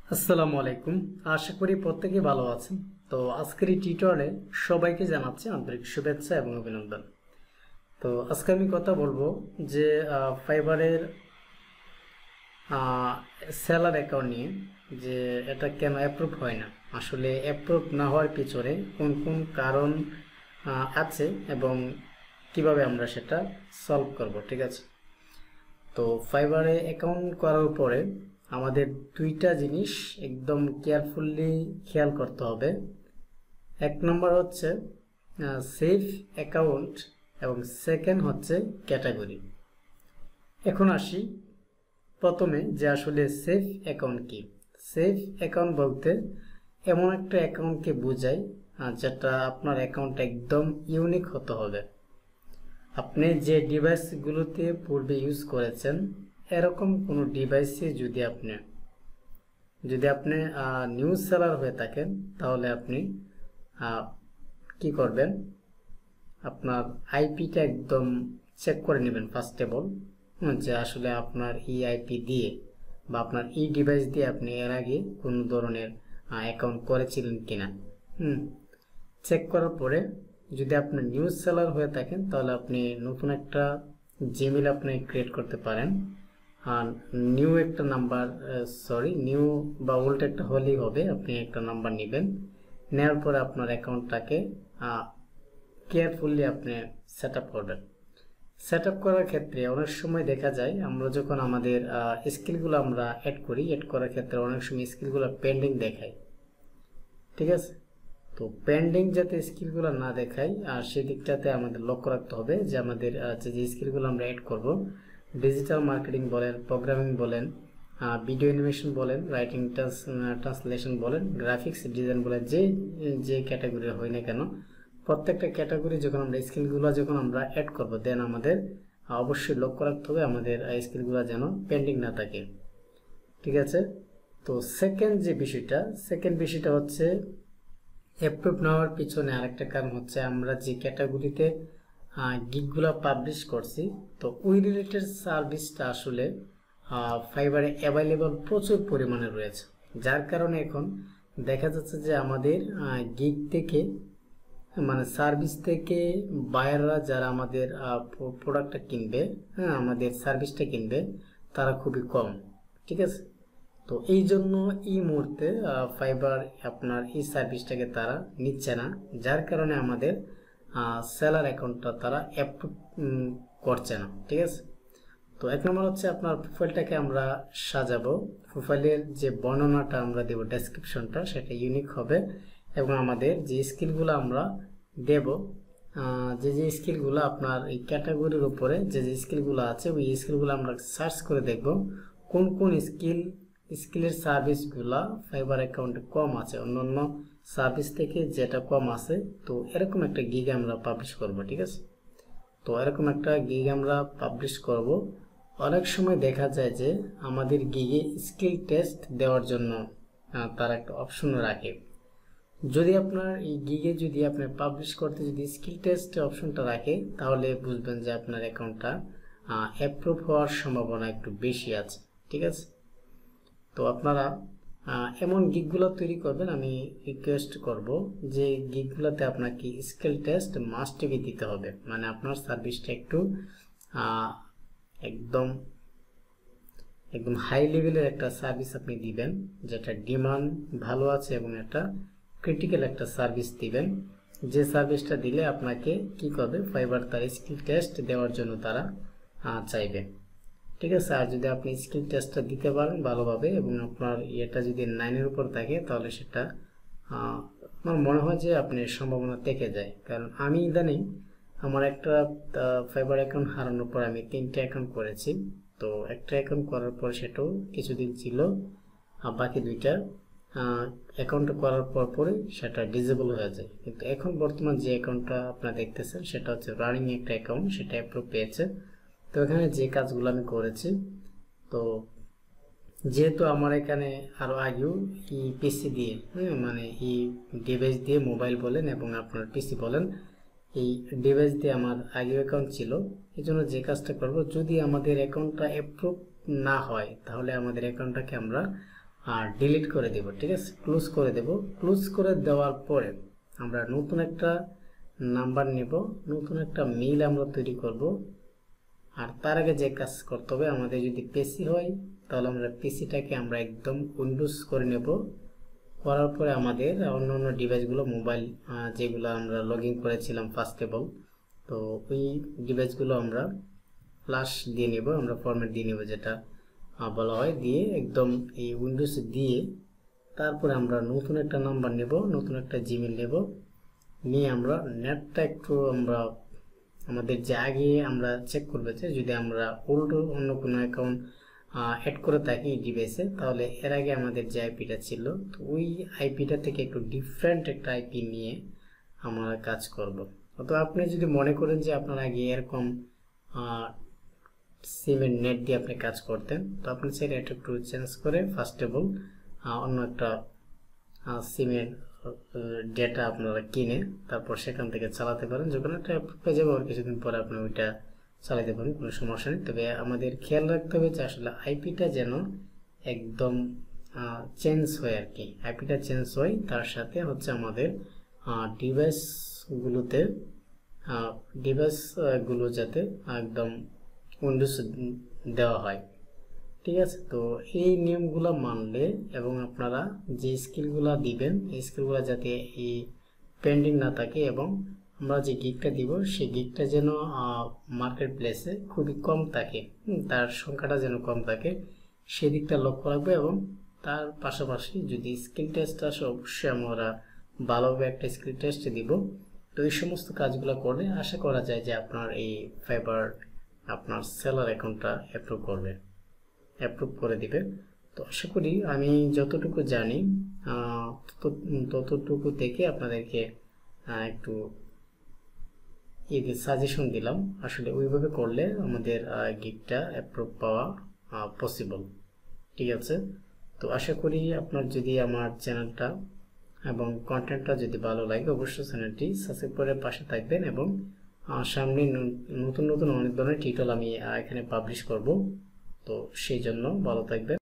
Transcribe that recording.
আসসালামু আলাইকুম। আশা করি প্রত্যেকেই ভালো আছেন। তো আজকের এই টিউটোরিয়ালে সবাইকে জানাচ্ছি আন্তরিক শুভেচ্ছা এবং অভিনন্দন। তো আজকে আমি কথা বলবো যে ফাইবারের সেলার অ্যাকাউন্ট নিয়ে, যে এটা কেন অ্যাপ্রুভ হয় না, আসলে অ্যাপ্রুভ না হওয়ার পিছনে কোন কোন কারণ আছে এবং কিভাবে আমরা সেটা সলভ করব। ঠিক আছে, তো ফাইবারে অ্যাকাউন্ট করার পরে আমাদের দুইটা জিনিস একদম কেয়ারফুলি খেয়াল করতে হবে। এক নম্বর হচ্ছে সেভ অ্যাকাউন্ট এবং সেকেন্ড হচ্ছে ক্যাটাগরি। এখন আসি প্রথমে যে আসলে সেভ অ্যাকাউন্ট কি। সেভ অ্যাকাউন্ট বলতে এমন একটা অ্যাকাউন্টকে বোঝায় যেটা আপনার অ্যাকাউন্ট একদম ইউনিক হতে হবে। আপনি যে ডিভাইসগুলোতে পূর্বে ইউজ করেছেন এরকম কোনো ডিভাইসে যদি আপনি নিউ সেলার হয়ে থাকেন, তাহলে আপনি কি করবেন, আপনার আইপিটা একদম চেক করে নেবেন ফার্স্ট অফ অল, যে আসলে আপনার এই আইপি দিয়ে বা আপনার এই ডিভাইস দিয়ে আপনি এর আগে কোনো ধরনের অ্যাকাউন্ট করেছিলেন কিনা। চেক করার পরে যদি আপনি নিউ সেলার হয়ে থাকেন তাহলে আপনি নতুন একটা জিমেইল আপনি ক্রিয়েট করতে পারেন। আর নিউ একটা নাম্বার, নিউ বা ওল্ড একটা হলেই হবে, আপনি একটা নাম্বার নেবেন। নেওয়ার পরে আপনার অ্যাকাউন্টটাকে কেয়ারফুলি আপনি সেট আপ করবেন। সেট আপ করার ক্ষেত্রে অনেক সময় দেখা যায় আমরা যখন আমাদের স্কিলগুলো আমরা অ্যাড করার ক্ষেত্রে অনেক সময় স্কিলগুলো পেন্ডিং দেখায়। ঠিক আছে, তো পেন্ডিং যাতে স্কিলগুলো না দেখায় আর সেদিকটাতে আমাদের লক্ষ্য রাখতে হবে যে আমাদের যে স্কিলগুলো আমরা অ্যাড করব, ডিজিটাল মার্কেটিং বলেন, প্রোগ্রামিং বলেন, ভিডিও অ্যানিমেশন বলেন, রাইটিং ট্রান্সলেশন বলেন, গ্রাফিক্স ডিজাইন বলেন, যে ক্যাটাগরি হয় না কেন, প্রত্যেকটা ক্যাটাগরি যখন আমরা স্কিলগুলো আমরা অ্যাড করব, দেন আমাদের অবশ্যই লক্ষ্য রাখতে হবে আমাদের স্কিলগুলো যেন পেন্ডিং না থাকে। ঠিক আছে, তো সেকেন্ড বিষয়টা হচ্ছে অ্যাপ্রুভ নেওয়ার পিছনে আরেকটা কারণ হচ্ছে আমরা যে ক্যাটাগরিতে গিগগুলো পাবলিশ করছি, তো ওই রিলেটেড সার্ভিসটা আসলে ফাইবারে অ্যাভেলেবল প্রচুর পরিমাণে রয়েছে, যার কারণে এখন দেখা যাচ্ছে যে আমাদের গিগ থেকে মানে সার্ভিস থেকে বায়াররা যারা আমাদের প্রোডাক্টটা কিনবে, আমাদের সার্ভিসটা কিনবে, তারা খুবই কম। ঠিক আছে, তো এই জন্য এই মুহূর্তে ফাইবার আপনার এই সার্ভিসটাকে তারা নিচ্ছে না, যার কারণে আমাদের সেলার অ্যাকাউন্টটা তারা অ্যাপ্রুভ করছে না। ঠিক আছে, তো এক নম্বর হচ্ছে আপনার প্রোফাইলটাকে আমরা সাজাবো। প্রোফাইলের যে বর্ণনাটা আমরা দেব, ডেসক্রিপশনটা, সেটা ইউনিক হবে এবং আমাদের যে স্কিলগুলো আমরা দেব, যে স্কিলগুলো আপনার এই ক্যাটাগরির উপরে যে স্কিলগুলো আছে, ওই স্কিলগুলো আমরা সার্চ করে দেখব কোন কোন স্কিলের সার্ভিসগুলা ফাইবার অ্যাকাউন্টে কম আছে, অন্যান্য সার্ভিস থেকে যেটা কম আছে। তো এরকম একটা গিগ আমরা পাবলিশ করব। ঠিক আছে, তো এরকম একটা গিগ আমরা পাবলিশ করব। অনেক সময় দেখা যায় যে আমাদের গিগে স্কিল টেস্ট দেওয়ার জন্য তার একটা অপশন রাখে। যদি আপনার এই গিগে যদি আপনি পাবলিশ করতে যদি স্কিল টেস্ট অপশনটা রাখে, তাহলে বুঝবেন যে আপনার অ্যাকাউন্টটা অ্যাপ্রুভ হওয়ার সম্ভাবনা একটু বেশি আছে। ঠিক আছে, তো আপনারা এমন গিগগুলো তৈরি করবেন। আমি রিকোয়েস্ট করব যে গিগগুলোতে আপনাকে স্কিল টেস্ট মাস্ট বি দিতে হবে, মানে আপনার সার্ভিসটা একটু একদম হাই লেভেলের একটা সার্ভিস আপনি দিবেন, যেটা ডিমান্ড ভালো আছে এবং একটা ক্রিটিক্যাল একটা সার্ভিস দিবেন, যে সার্ভিসটা দিলে আপনাকে কি করবে, ফাইবার তার স্কিল টেস্ট দেওয়ার জন্য তারা চাইবে। ঠিক আছে, আর যদি আপনি স্কিল টেস্টটা দিতে পারেন ভালোভাবে এবং আপনার এটা যদি 9-এর উপর থাকে, তাহলে সেটা আমার মনে হয় যে আপনি সম্ভাবনা থেকে যায়। কারণ আমি ইদানিং আমার একটা ফাইবার অ্যাকাউন্ট হারানোর পর আমি 3টে অ্যাকাউন্ট করেছি। তো একটা অ্যাকাউন্ট করার পর সেটাও কিছুদিন ছিল, বাকি 2টা অ্যাকাউন্ট করার পরে সেটা ডিসেবল হয়ে যায়। কিন্তু এখন বর্তমান যে অ্যাকাউন্টটা আপনারা দেখতেছেন সেটা হচ্ছে রানিং একটা অ্যাকাউন্ট, সেটা অ্যাপ্রুভ পেয়েছে। তো এখানে যে কাজগুলো আমি করেছি, তো যেহেতু আমার এখানে আরও আগেও এই পিসি দিয়ে মানে এই ডিভাইস দিয়ে, মোবাইল বলেন এবং আপনার পিসি বলেন, এই ডিভাইস দিয়ে আমার আগেও অ্যাকাউন্ট ছিল, এই জন্য যে কাজটা করব, যদি আমাদের অ্যাকাউন্টটা অ্যাপ্রুভ না হয় তাহলে আমাদের অ্যাকাউন্টটাকে আমরা ডিলিট করে দেব। ঠিক আছে, ক্লোজ করে দেব। ক্লোজ করে দেওয়ার পরে আমরা নতুন একটা নাম্বার নেব, নতুন একটা মেইল আমরা তৈরি করব। আর তার আগে যে কাজ করতে হবে, আমাদের যদি পিসি হয় তাহলে আমরা পিসিটাকে আমরা একদম উইন্ডোজ করে নেব। করার পরে আমাদের অন্য অন্য ডিভাইসগুলো, মোবাইল যেগুলো আমরা লগ ইন করেছিলাম ফার্স্ট অফ অল, তো ওই ডিভাইসগুলো আমরা ফ্লাশ দিয়ে নেব, আমরা ফরম্যাট দিয়ে নেব যেটা বলা হয়, দিয়ে একদম এই উইন্ডোজ দিয়ে তারপরে আমরা নতুন একটা নাম্বার নেব, নতুন একটা জিমেল নেব, নিয়ে আমরা নেটটা একটু আমরা আমাদের যে আগে আমরা চেক করবো যে যদি আমরা ওল্ড অন্য কোনো অ্যাকাউন্ট অ্যাড করে থাকি ডিভাইসে, তাহলে এর আগে আমাদের যে আইপিটা ছিল তো ওই আইপিটা থেকে একটু ডিফারেন্ট একটা আইপি নিয়ে আমরা কাজ করব। তো আপনি যদি মনে করেন যে আপনার আগে এরকম সিমের নেট দিয়ে আপনি কাজ করতেন, তো আপনি সেটা একটু চেঞ্জ করে ফার্স্ট অফ অল অন্য একটা সিমের ডেটা আপনারা কিনে তারপর সেখান থেকে চালাতে পারেন। যখন একটা পেয়ে যাবে কিছুদিন পরে আপনি ওইটা চালাতে পারেন, কোনো সমস্যা নেই। তবে আমাদের খেয়াল রাখতে হবে যে আসলে আইপিটা যেন একদম চেঞ্জ হয় আর কি, আইপিটা চেঞ্জ হয়, তার সাথে হচ্ছে আমাদের ডিভাইসগুলো যাতে একদম উইন্ডোজ দেওয়া হয়। ঠিক আছে, তো এই নিয়মগুলো মানলে এবং আপনারা যে স্কিলগুলো দিবেন এই স্কিলগুলো যাতে এই পেন্ডিং না থাকে এবং আমরা যে গিগটা দিব সেই গিগটা যেন মার্কেট প্লেসে খুবই কম থাকে, তার সংখ্যাটা যেন কম থাকে, সেদিকটা লক্ষ্য রাখবে। এবং তার পাশাপাশি যদি স্কিল টেস্ট আসে অবশ্যই আমরা ভালোভাবে একটা স্কিল টেস্ট দিব। তো এই সমস্ত কাজগুলো করলে আশা করা যায় যে আপনার এই ফাইবার আপনার সেলার অ্যাকাউন্টটা অ্যাপ্রুভ করে দিবে। তো আশা করি আমি যতটুকু জানি ততটুকু থেকে আপনাদেরকে একটু সাজেশন দিলাম। আসলে ওইভাবে করলে আমাদের গিগটা অ্যাপ্রুভ পাওয়া পসিবল। ঠিক আছে, তো আশা করি আপনার যদি আমার চ্যানেলটা এবং কন্টেন্টটা যদি ভালো লাগে অবশ্যই চ্যানেলটি সাবস্ক্রাইব করে পাশে থাকবেন। এবং সামনে নতুন নতুন অনেক ধরনের টিউটোরিয়াল আমি এখানে পাবলিশ করব, তো সেই জন্য ভালো থাকবেন।